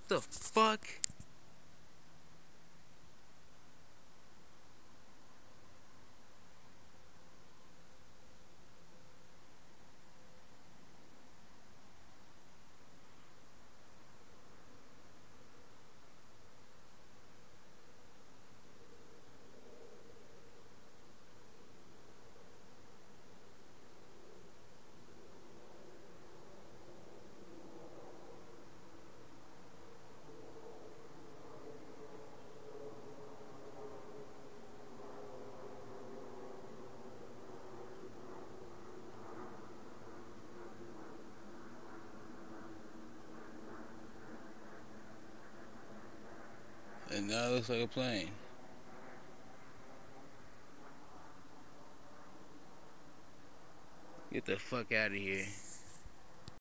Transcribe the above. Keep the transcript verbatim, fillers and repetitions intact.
the fuck? And now it looks like a plane. Get the fuck out of here.